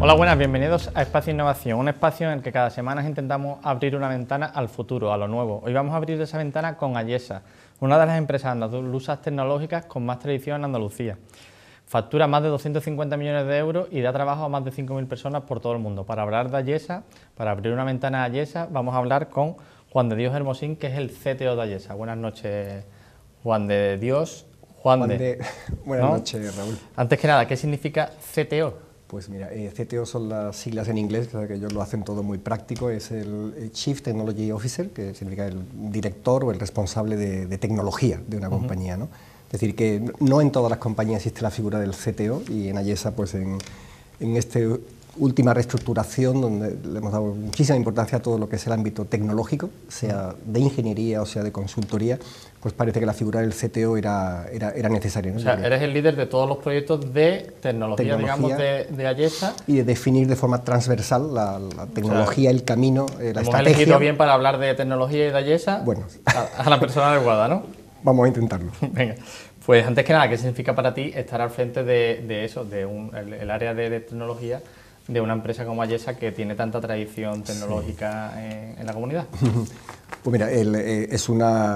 Hola, buenas, bienvenidos a Espacio Innovación, un espacio en el que cada semana intentamos abrir una ventana al futuro, a lo nuevo. Hoy vamos a abrir esa ventana con Ayesa, una de las empresas andaluzas tecnológicas con más tradición en Andalucía. Factura más de 250 millones de euros y da trabajo a más de 5.000 personas por todo el mundo. Para hablar de Ayesa, para abrir una ventana a Ayesa, vamos a hablar con Juan de Dios Hermosín, que es el CTO de Ayesa. Buenas noches, Juan de Dios. Buenas noches, Raúl. Antes que nada, ¿qué significa CTO? Pues mira, CTO son las siglas en inglés, que ellos lo hacen todo muy práctico, es el Chief Technology Officer, que significa el director o el responsable de tecnología de una compañía, ¿no? Es decir, que no en todas las compañías existe la figura del CTO, y en Ayesa, pues en esta última reestructuración, donde le hemos dado muchísima importancia a todo lo que es el ámbito tecnológico, sea de ingeniería o sea de consultoría, pues parece que la figura del CTO era necesaria, ¿no? O sea, eres el líder de todos los proyectos de tecnología digamos, de Ayesa. Y de definir de forma transversal la tecnología, o sea, el camino, la hemos estrategia. Hemos elegido bien para hablar de tecnología y de Ayesa, bueno, a la persona adecuada, ¿no? Vamos a intentarlo. Venga, pues antes que nada, ¿qué significa para ti estar al frente de eso, de el área de tecnología de una empresa como Ayesa que tiene tanta tradición tecnológica en la comunidad? Pues mira, es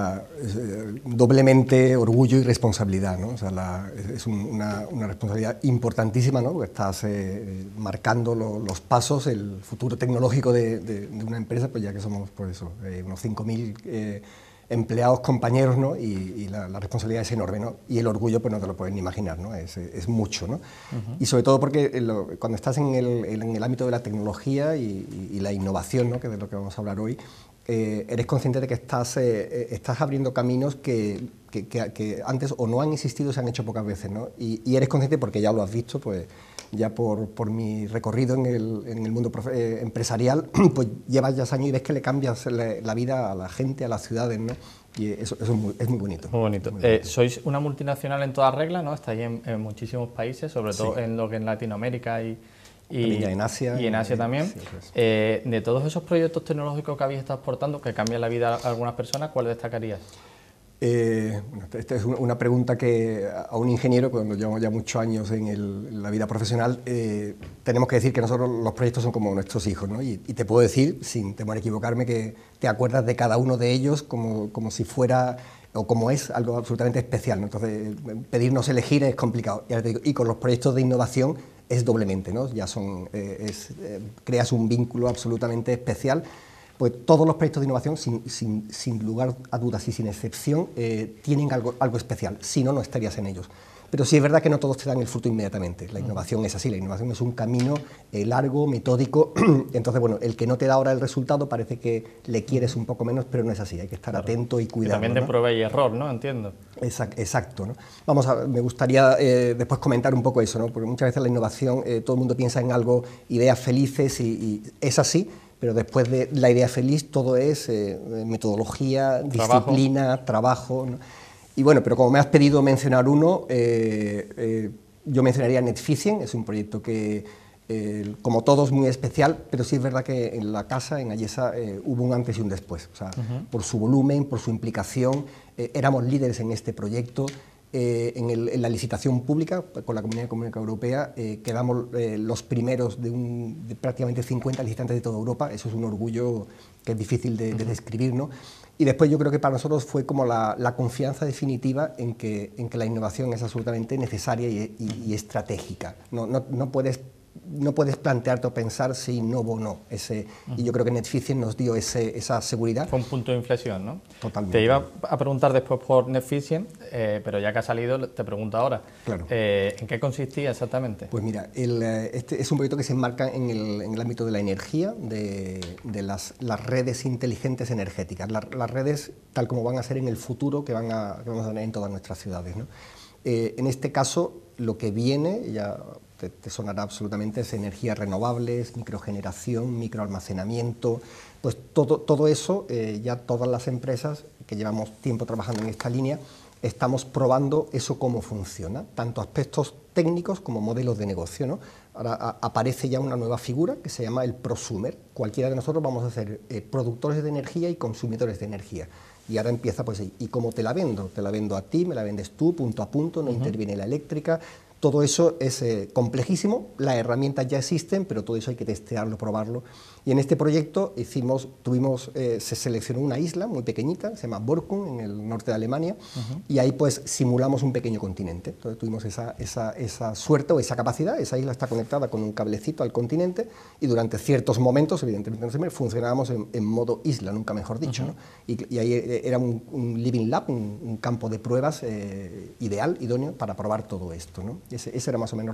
doblemente orgullo y responsabilidad, ¿no? O sea, es una responsabilidad importantísima, ¿no? Porque estás marcando los pasos, el futuro tecnológico de una empresa, pues ya que somos, pues eso, unos 5.000 empleados, compañeros, ¿no? Y la responsabilidad es enorme, ¿no? Y el orgullo, pues no te lo puedes ni imaginar, ¿no? Es mucho, ¿no? Y sobre todo porque cuando estás en el ámbito de la tecnología y la innovación, ¿no? Que es de lo que vamos a hablar hoy, eres consciente de que estás abriendo caminos que antes o no han existido o se han hecho pocas veces, ¿no? Y eres consciente, porque ya lo has visto, pues ya por mi recorrido en el mundo empresarial, pues llevas ya años y ves que le cambias la vida a la gente, a las ciudades, ¿no? Y eso es muy bonito. Muy bonito. Sois una multinacional en toda regla, ¿no? Estáis en muchísimos países, sobre todo en lo que es Latinoamérica y en Asia. Y en Asia también. Sí, pues. De todos esos proyectos tecnológicos que habéis estado exportando, que cambian la vida a algunas personas, ¿cuál destacarías? Bueno, esta es una pregunta que a un ingeniero, cuando llevamos ya muchos años en la vida profesional, tenemos que decir que nosotros los proyectos son como nuestros hijos, ¿no? Y te puedo decir, sin temor a equivocarme, que te acuerdas de cada uno de ellos como si fuera o como es algo absolutamente especial, ¿no? Entonces, pedirnos elegir es complicado. Y con los proyectos de innovación es doblemente, ¿no? Ya creas un vínculo absolutamente especial. Pues todos los proyectos de innovación, sin lugar a dudas y sin excepción, tienen algo especial, si no, no estarías en ellos. Pero sí es verdad que no todos te dan el fruto inmediatamente. La innovación es así, la innovación es un camino largo, metódico. Entonces, bueno, el que no te da ahora el resultado parece que le quieres un poco menos, pero no es así, hay que estar atento y cuidado. Y también de prueba y error, ¿no? Entiendo. Exacto, ¿no? Me gustaría después comentar un poco eso, ¿no? Porque muchas veces la innovación, todo el mundo piensa en algo, ideas felices, y es así, pero después de la idea feliz todo es metodología, disciplina, trabajo, ¿no? Y bueno, pero como me has pedido mencionar uno, yo mencionaría NetFicient. Es un proyecto que, como todos, muy especial, pero sí es verdad que en la casa, en Ayesa, hubo un antes y un después. O sea, por su volumen, por su implicación, éramos líderes en este proyecto. En la licitación pública con la Comunidad Económica Europea quedamos los primeros de prácticamente 50 licitantes de toda Europa. Eso es un orgullo que es difícil de describir, ¿no? Y después yo creo que para nosotros fue como la confianza definitiva en que la innovación es absolutamente necesaria y estratégica. No puedes plantearte o pensar si innovo o no. Y yo creo que NetFicient nos dio esa seguridad. Fue un punto de inflexión, ¿no? Totalmente. Te iba a preguntar después por NetFicient, pero ya que ha salido te pregunto ahora. Claro. ¿En qué consistía exactamente? Pues mira, este es un proyecto que se enmarca en el ámbito de la energía, de las redes inteligentes energéticas, las redes tal como van a ser en el futuro que vamos a tener en todas nuestras ciudades, ¿no? En este caso, lo que viene, ya te sonará absolutamente, es energías renovables, microgeneración, microalmacenamiento, pues todo eso, ya todas las empresas que llevamos tiempo trabajando en esta línea, estamos probando eso cómo funciona, tanto aspectos técnicos como modelos de negocio, ¿no? Ahora aparece ya una nueva figura que se llama el prosumer. Cualquiera de nosotros vamos a ser productores de energía y consumidores de energía. Y ahora empieza, pues, ¿y cómo te la vendo? Te la vendo a ti, me la vendes tú, punto a punto, no interviene la eléctrica. Todo eso es complejísimo, las herramientas ya existen, pero todo eso hay que testearlo, probarlo. Y en este proyecto se seleccionó una isla muy pequeñita, se llama Borkum, en el norte de Alemania, y ahí pues simulamos un pequeño continente. Entonces tuvimos esa suerte o esa capacidad, esa isla está conectada con un cablecito al continente, y durante ciertos momentos, evidentemente no siempre, funcionábamos en modo isla, nunca mejor dicho, ¿no? Y ahí era un living lab, un campo de pruebas ideal, idóneo, para probar todo esto, ¿no? Ese era más o menos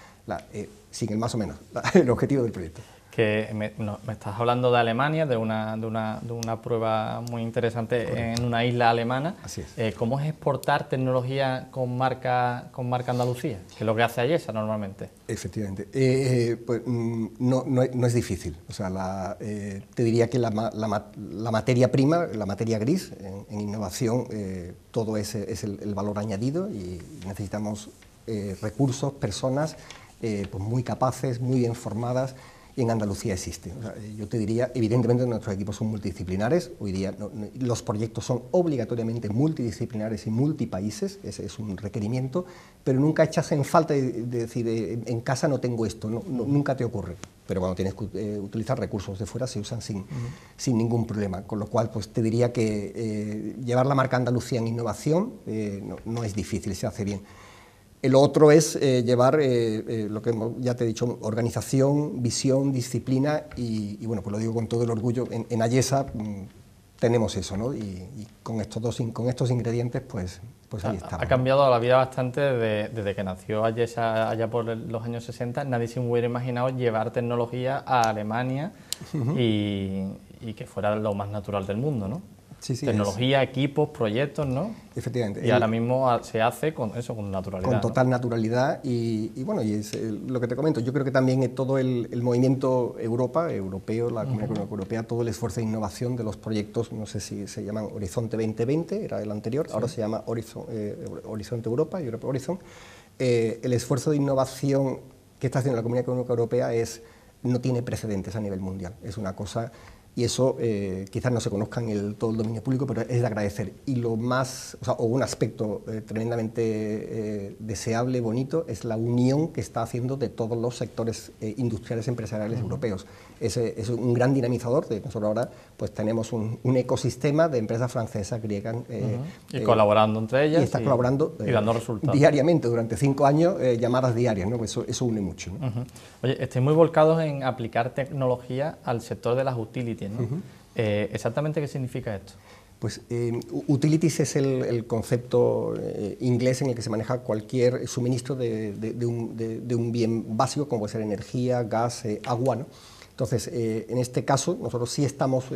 el objetivo del proyecto. Que me estás hablando de Alemania, de una prueba muy interesante. Correcto. En una isla alemana. Así es. ¿Cómo es exportar tecnología con marca Andalucía? Que es lo que hace Ayesa normalmente. Efectivamente. Pues, no es difícil. O sea, te diría que la materia prima, la materia gris, en innovación, todo es el valor añadido, y necesitamos recursos, personas pues muy capaces, muy bien formadas, y en Andalucía existe. O sea, yo te diría, evidentemente nuestros equipos son multidisciplinares, hoy día los proyectos son obligatoriamente multidisciplinares y multipaíses, ese es un requerimiento, pero nunca echas en falta de decir, en casa no tengo esto, nunca te ocurre. Pero cuando tienes que utilizar recursos de fuera se usan sin ningún problema, con lo cual pues te diría que llevar la marca Andalucía en innovación no es difícil, se hace bien. El otro es llevar lo que ya te he dicho, organización, visión, disciplina, y bueno, pues lo digo con todo el orgullo, en Ayesa tenemos eso, ¿no? Y con estos ingredientes, pues ahí estamos. Ha cambiado la vida bastante desde que nació Ayesa allá por los años 60. Nadie se hubiera imaginado llevar tecnología a Alemania y que fuera lo más natural del mundo, ¿no? Sí, tecnología, equipos, proyectos, ¿no? Efectivamente. Y ahora mismo se hace con naturalidad. Con total naturalidad, y bueno, y es lo que te comento. Yo creo que también todo el movimiento europeo, la Comunidad Europea, todo el esfuerzo de innovación de los proyectos, no sé si se llaman Horizonte 2020, era el anterior, ahora se llama Horizonte Europa, Europe Horizon. El esfuerzo de innovación que está haciendo la Comunidad Europea no tiene precedentes a nivel mundial. Es una cosa... Y eso quizás no se conozca en todo el dominio público, pero es de agradecer. Y lo más, o un aspecto tremendamente deseable, bonito, es la unión que está haciendo de todos los sectores industriales empresariales europeos. Es un gran dinamizador. Nosotros ahora pues tenemos un ecosistema de empresas francesas, griegas... y colaborando entre ellas. Y está colaborando y dando resultados. Diariamente, durante 5 años, llamadas diarias, ¿no? Eso une mucho, ¿no? Oye, estáis muy volcados en aplicar tecnología al sector de las utilities, ¿no? ¿Exactamente qué significa esto? Pues utilities es el concepto inglés en el que se maneja cualquier suministro de un bien básico, como puede ser energía, gas, agua, ¿no? Entonces, en este caso, nosotros sí estamos,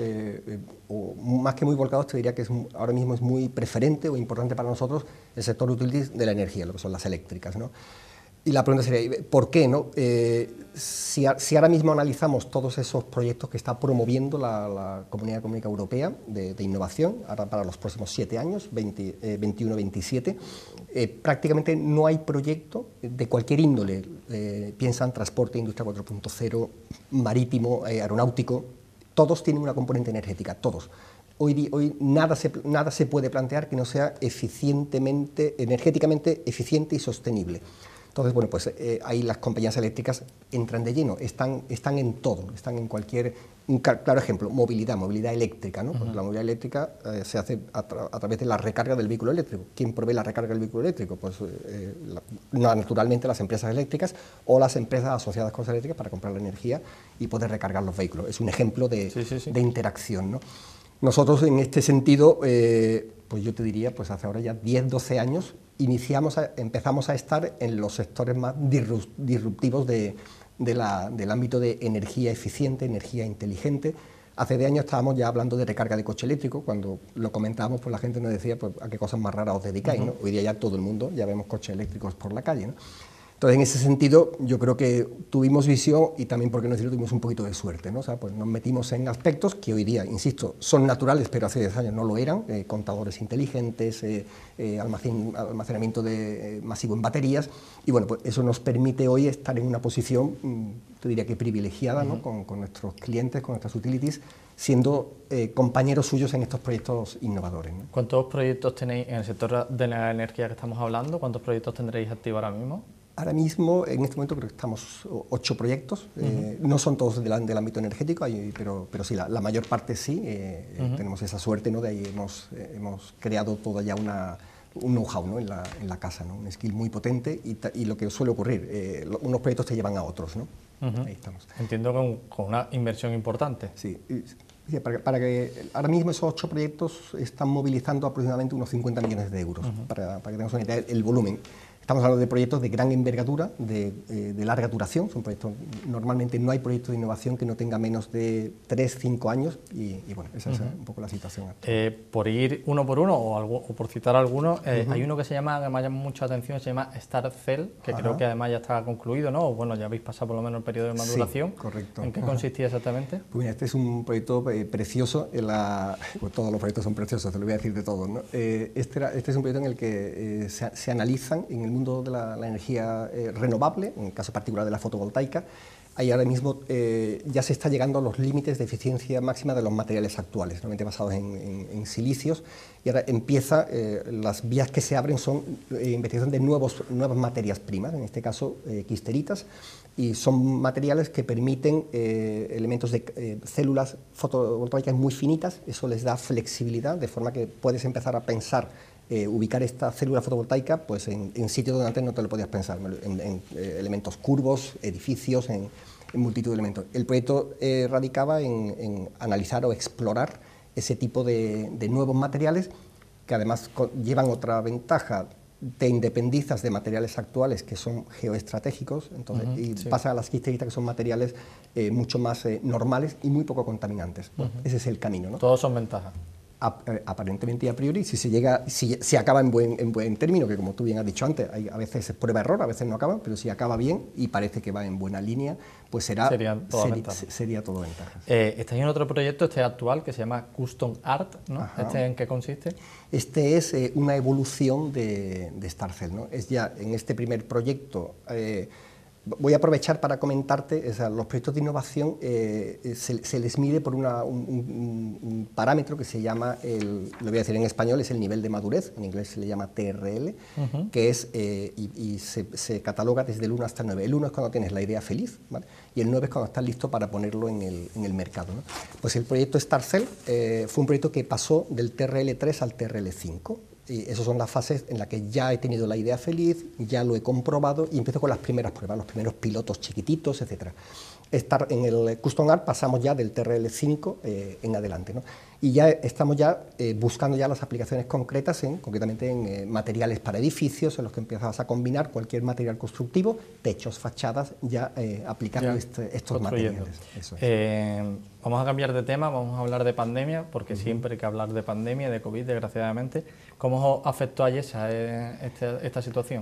más que muy volcados, te diría que ahora mismo es muy preferente o importante para nosotros el sector utilities de la energía, lo que son las eléctricas, ¿no? Y la pregunta sería, ¿por qué, no? Si ahora mismo analizamos todos esos proyectos que está promoviendo la Comunidad Económica Europea de innovación, ahora para los próximos 7 años, 21-27, prácticamente no hay proyecto de cualquier índole. Piensan transporte, industria 4.0, marítimo, aeronáutico, todos tienen una componente energética, todos. Hoy nada se puede plantear que no sea energéticamente eficiente y sostenible. Entonces, bueno, pues ahí las compañías eléctricas entran de lleno, están en todo, están en cualquier... Un claro ejemplo, movilidad eléctrica, ¿no? Pues la movilidad eléctrica se hace a través de la recarga del vehículo eléctrico. ¿Quién provee la recarga del vehículo eléctrico? Pues naturalmente las empresas eléctricas o las empresas asociadas con las eléctricas para comprar la energía y poder recargar los vehículos. Es un ejemplo de interacción, ¿no? Nosotros en este sentido, pues yo te diría, pues hace ahora ya 10-12 años, empezamos a estar en los sectores más disruptivos del ámbito de energía eficiente, energía inteligente. Hace 10 años estábamos ya hablando de recarga de coche eléctrico. Cuando lo comentábamos, pues la gente nos decía, pues a qué cosas más raras os dedicáis, ¿no? Hoy día ya todo el mundo, ya vemos coches eléctricos por la calle, ¿no? Entonces, en ese sentido, yo creo que tuvimos visión y también, por qué no decirlo, tuvimos un poquito de suerte, ¿no? O sea, pues nos metimos en aspectos que hoy día, insisto, son naturales, pero hace 10 años no lo eran, contadores inteligentes, almacenamiento masivo en baterías, y bueno, pues eso nos permite hoy estar en una posición, te diría que privilegiada, ¿no? con nuestros clientes, con nuestras utilities, siendo compañeros suyos en estos proyectos innovadores, ¿no? ¿Cuántos proyectos tenéis en el sector de la energía que estamos hablando? ¿Cuántos proyectos tendréis activos ahora mismo? Ahora mismo, en este momento, creo que estamos 8 proyectos. No son todos del ámbito energético, pero sí, la mayor parte sí. Tenemos esa suerte, ¿no? De ahí hemos creado toda ya un know-how, ¿no? en la casa, ¿no? Un skill muy potente y lo que suele ocurrir, unos proyectos te llevan a otros, ¿no? Ahí estamos. Entiendo con una inversión importante. Sí. Para que ahora mismo esos 8 proyectos están movilizando aproximadamente unos 50 millones de euros, para que tengamos una idea del volumen. Estamos hablando de proyectos de gran envergadura, de larga duración. Son proyectos, normalmente no hay proyecto de innovación que no tenga menos de 3-5 años y bueno, esa es un poco la situación actual. Por ir uno por uno o por citar algunos, hay uno que se llama, que me llama mucho la atención, se llama StarCell, que creo que además ya está concluido, ¿no? O bueno, ya habéis pasado por lo menos el periodo de maduración. Sí, correcto. ¿En qué consistía exactamente? Pues mira, este es un proyecto precioso, pues todos los proyectos son preciosos, te lo voy a decir de todos, ¿no? Este es un proyecto en el que se analizan en el mundo de la energía renovable, en el caso particular de la fotovoltaica. Ahí ahora mismo ya se está llegando a los límites de eficiencia máxima de los materiales actuales, normalmente basados en silicios, y ahora las vías que se abren son investigación de nuevas materias primas, en este caso quisteritas, y son materiales que permiten elementos de células fotovoltaicas muy finitas. Eso les da flexibilidad, de forma que puedes empezar a pensar ubicar esta célula fotovoltaica pues en sitios donde antes no te lo podías pensar, en elementos curvos, edificios, en multitud de elementos. El proyecto radicaba en analizar o explorar ese tipo de nuevos materiales que además llevan otra ventaja: te independizas de materiales actuales que son geoestratégicos, entonces, pasas a las quisteritas, que son materiales mucho más normales y muy poco contaminantes. Bueno, ese es el camino, ¿no? Todos son ventajas. Aparentemente y a priori, si acaba en buen término, que como tú bien has dicho antes, a veces es prueba-error, a veces no acaba, pero si acaba bien y parece que va en buena línea, pues sería todo ventajas. Estáis en otro proyecto, actual, que se llama Custom Art, ¿no? ¿Este en qué consiste? Este es una evolución de StarCell, ¿no? Es ya en este primer proyecto. Voy a aprovechar para comentarte, los proyectos de innovación se les mide por un parámetro que se llama, lo voy a decir en español, es el nivel de madurez, en inglés se le llama TRL, que es, y se cataloga desde el 1 hasta el 9. El 1 es cuando tienes la idea feliz, ¿vale? Y el 9 es cuando estás listo para ponerlo en el mercado, ¿no? Pues el proyecto StarCell fue un proyecto que pasó del TRL 3 al TRL 5. Y esas son las fases en las que ya he tenido la idea feliz, ya lo he comprobado y empiezo con las primeras pruebas, los primeros pilotos chiquititos, etc. En el Custom Art pasamos ya del TRL5 en adelante, ¿no? Y ya estamos buscando ya las aplicaciones concretas, concretamente en materiales para edificios, en los que empiezas a combinar cualquier material constructivo, techos, fachadas, aplicando estos materiales. Eso es. Vamos a cambiar de tema, vamos a hablar de pandemia, porque siempre hay que hablar de pandemia, de COVID, desgraciadamente. ¿Cómo os afectó a Ayesa esta situación?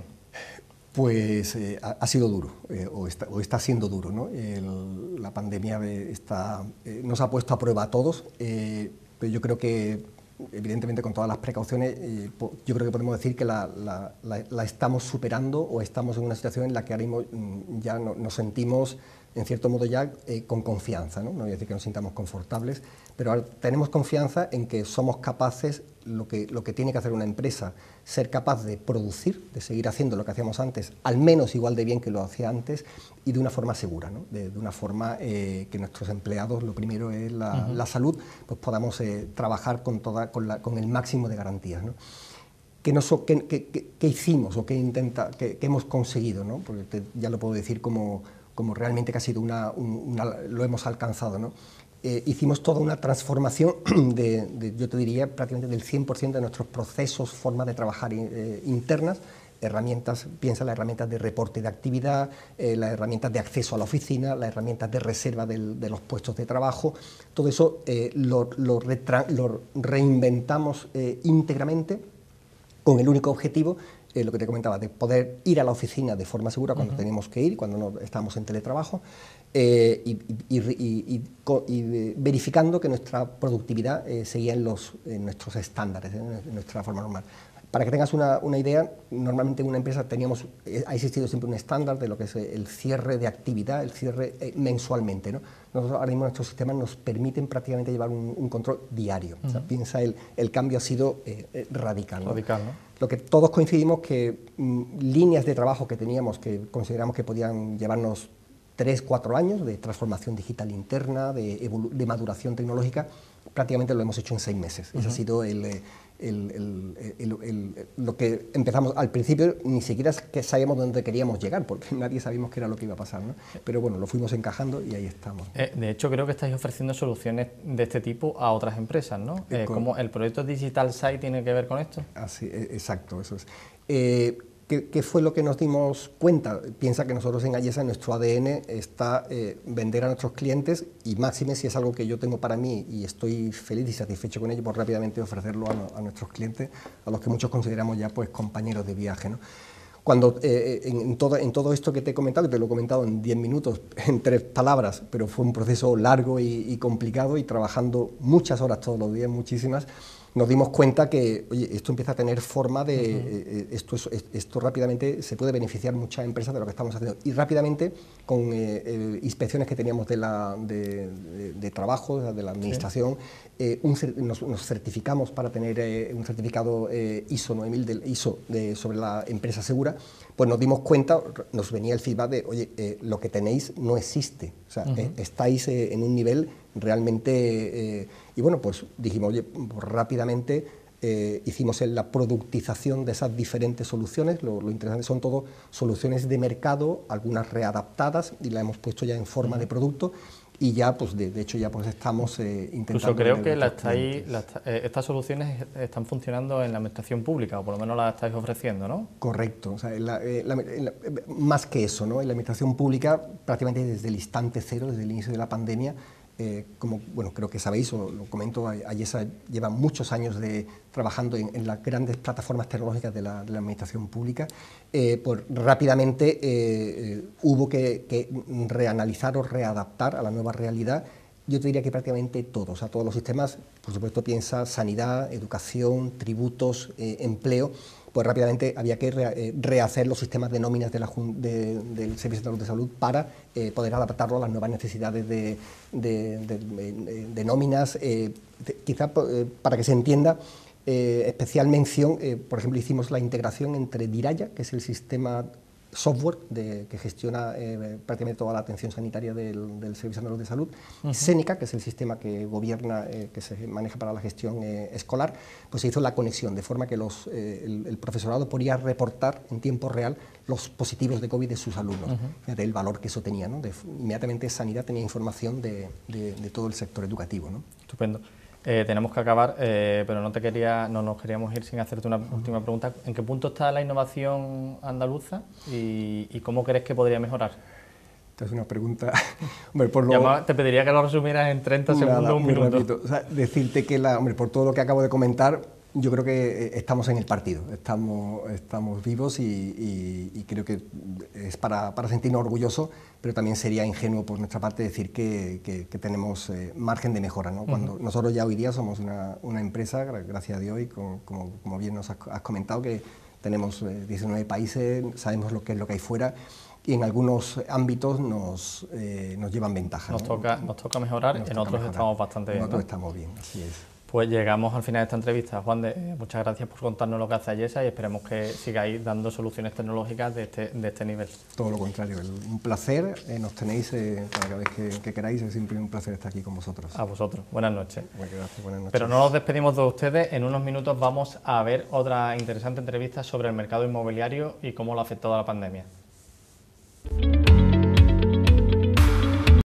Pues ha sido duro, o está siendo duro, ¿no? La pandemia nos ha puesto a prueba a todos, pero yo creo que, evidentemente, con todas las precauciones, yo creo que podemos decir que la estamos superando, o estamos en una situación en la que ahora mismo ya nos sentimos, en cierto modo, ya con confianza, ¿no? No voy a decir que nos sintamos confortables, pero ahora tenemos confianza en que somos capaces, lo que tiene que hacer una empresa, ser capaz de producir, de seguir haciendo lo que hacíamos antes, al menos igual de bien que lo hacía antes, y de una forma segura, ¿no? De una forma que nuestros empleados, lo primero es la salud, pues podamos trabajar con el máximo de garantías, ¿no? ¿Qué hicimos o qué hemos conseguido, ¿no? Porque ya lo puedo decir como realmente que ha sido lo hemos alcanzado, ¿no? Hicimos toda una transformación yo te diría, prácticamente del 100% de nuestros procesos, formas de trabajar internas, piensa las herramientas de reporte de actividad, las herramientas de acceso a la oficina, las herramientas de reserva de los puestos de trabajo. Todo eso lo reinventamos íntegramente, con el único objetivo, lo que te comentaba, de poder ir a la oficina de forma segura cuando teníamos que ir, cuando no estábamos en teletrabajo, y verificando que nuestra productividad seguía en nuestros estándares, en nuestra forma normal. Para que tengas una idea, normalmente en una empresa ha existido siempre un estándar de lo que es el cierre de actividad, el cierre mensualmente, ¿no? Nosotros ahora mismo nuestros sistemas nos permiten prácticamente llevar un control diario. O sea, piensa, el cambio ha sido radical, ¿no? Radical, ¿no? Lo que todos coincidimos que líneas de trabajo que teníamos que consideramos que podían llevarnos 3, 4 años de transformación digital interna, de maduración tecnológica, prácticamente lo hemos hecho en 6 meses. Ese ha sido lo que empezamos. Al principio ni siquiera sabíamos dónde queríamos llegar, porque nadie sabíamos qué era lo que iba a pasar, ¿no? Pero bueno, lo fuimos encajando y ahí estamos. De hecho, creo que estáis ofreciendo soluciones de este tipo a otras empresas, ¿no? ¿Cómo el proyecto Digital Site tiene que ver con esto? Así, exacto, eso es. ¿Qué fue lo que nos dimos cuenta? Piensa que nosotros en Ayesa, en nuestro ADN, está vender a nuestros clientes, y máxime si es algo que yo tengo para mí y estoy feliz y satisfecho con ello, pues rápidamente ofrecerlo a nuestros clientes, a los que muchos consideramos ya pues compañeros de viaje, ¿no? Cuando en todo esto que te he comentado, y te lo he comentado en 10 minutos, en 3 palabras, pero fue un proceso largo y complicado, y trabajando muchas horas todos los días, muchísimas, nos dimos cuenta que, oye, esto empieza a tener forma de... esto rápidamente se puede beneficiar muchas empresas de lo que estamos haciendo. Y rápidamente, con inspecciones que teníamos de trabajo, de la administración, nos certificamos para tener un certificado ISO 9000 del ISO sobre la empresa segura. Pues nos dimos cuenta, nos venía el feedback de, oye, lo que tenéis no existe, o sea, estáis en un nivel realmente... y bueno, pues dijimos, oye, pues rápidamente hicimos la productización de esas diferentes soluciones. Lo interesante son todo soluciones de mercado, algunas readaptadas, y las hemos puesto ya en forma de producto. Y ya, pues de hecho, ya pues estamos intentando... Incluso creo que estas soluciones están funcionando en la administración pública, o por lo menos las estáis ofreciendo, ¿no? Correcto. O sea, más que eso, ¿no? En la administración pública, prácticamente desde el instante cero, desde el inicio de la pandemia, como bueno, creo que sabéis, o lo comento, Ayesa lleva muchos años trabajando en las grandes plataformas tecnológicas de la administración pública. Pues rápidamente hubo que reanalizar o readaptar a la nueva realidad. Yo te diría que prácticamente todos, o sea, todos los sistemas, por supuesto, piensa sanidad, educación, tributos, empleo. Pues rápidamente había que rehacer los sistemas de nóminas del Servicio Andaluz de Salud para poder adaptarlo a las nuevas necesidades de nóminas. Quizá para que se entienda, especial mención, por ejemplo, hicimos la integración entre Diraya, que es el sistema software que gestiona prácticamente toda la atención sanitaria del Servicio Andaluz de Salud, Seneca, que es el sistema que gobierna, que se maneja para la gestión escolar. Pues se hizo la conexión, de forma que el profesorado podía reportar en tiempo real los positivos de COVID de sus alumnos. Fíjate el valor que eso tenía, ¿no? Inmediatamente Sanidad tenía información de todo el sector educativo, ¿no? Estupendo. Tenemos que acabar, pero no nos queríamos ir sin hacerte una última pregunta. ¿En qué punto está la innovación andaluza y cómo crees que podría mejorar? Esta es una pregunta... Hombre, te pediría que lo resumieras en 30 segundos, un minuto. O sea, decirte que, por todo lo que acabo de comentar, yo creo que estamos en el partido, estamos vivos, y creo que es para sentirnos orgullosos, pero también sería ingenuo por nuestra parte decir que tenemos margen de mejora, ¿no? Cuando nosotros ya hoy día somos una empresa, gracias a Dios, y como bien nos has comentado, que tenemos 19 países, sabemos lo que es lo que hay fuera, y en algunos ámbitos nos llevan ventaja. Nos toca mejorar, en otros estamos bastante bien. En otros estamos bien, así es. Pues llegamos al final de esta entrevista. Juan de, muchas gracias por contarnos lo que hace Ayesa, y esperemos que sigáis dando soluciones tecnológicas de este nivel. Todo lo contrario, un placer. Nos tenéis cada vez que queráis, es siempre un placer estar aquí con vosotros. A vosotros. Buenas noches. Bueno, gracias, buenas noches. Pero no nos despedimos de ustedes. En unos minutos vamos a ver otra interesante entrevista sobre el mercado inmobiliario y cómo lo ha afectado la pandemia.